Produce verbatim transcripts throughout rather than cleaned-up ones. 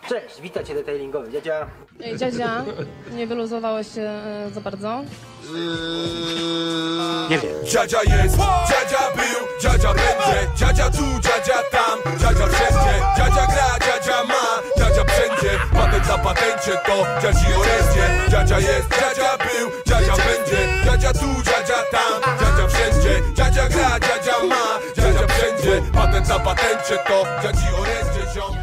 Cześć, witam cię detailingowy, dziadzia. Ej, dziadzia, nie wyluzowałeś się e, za bardzo? Nie wiem. Dziadzia jest, dziadzia był, dziadzia będzie, dziadzia tu, dziadzia tam, dziadzia wszędzie, dziadzia gra, dziadzia ma, dziadzia wszędzie, patent na patencie to dziadzi orędzie. Dziadzia jest, dziadzia był, dziadzia będzie, dziadzia tu, dziadzia tam, dziadzia wszędzie, dziadzia gra, dziadzia ma, dziadzia wszędzie, patent na patencie to dziadzi orędzie, ziom.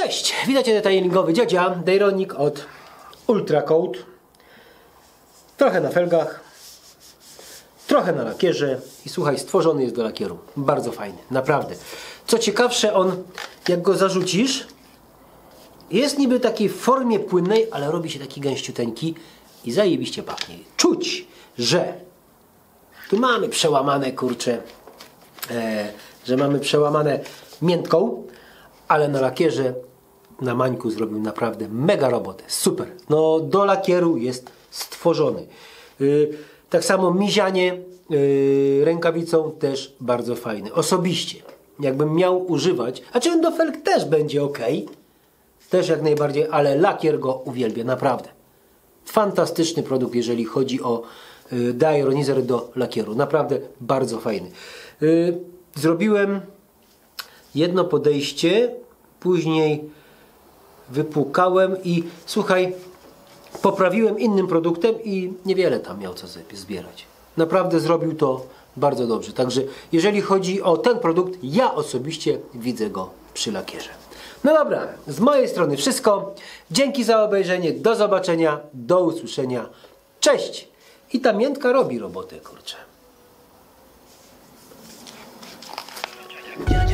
Cześć, witajcie detailingowy dziadzia, Dejronik od Ultra Coat. Trochę na felgach, trochę na lakierze i słuchaj, stworzony jest do lakieru. Bardzo fajny, naprawdę. Co ciekawsze, on jak go zarzucisz, jest niby takiej w formie płynnej, ale robi się taki gęściuteńki i zajebiście pachnie. Czuć, że tu mamy przełamane, kurcze, e, że mamy przełamane miętką, ale na lakierze, na mańku zrobił naprawdę mega robotę. Super. No do lakieru jest stworzony. Yy, tak samo mizianie yy, rękawicą też bardzo fajny. Osobiście, jakbym miał używać, a czy on do felg też będzie ok, też jak najbardziej, ale lakier go uwielbia, naprawdę. Fantastyczny produkt, jeżeli chodzi o yy, deionizer do lakieru. Naprawdę bardzo fajny. Yy, zrobiłem jedno podejście, później wypłukałem i słuchaj, poprawiłem innym produktem i niewiele tam miał co zbierać. Naprawdę zrobił to bardzo dobrze. Także jeżeli chodzi o ten produkt, ja osobiście widzę go przy lakierze. No dobra, z mojej strony wszystko. Dzięki za obejrzenie, do zobaczenia, do usłyszenia. Cześć! I ta miętka robi robotę, kurczę.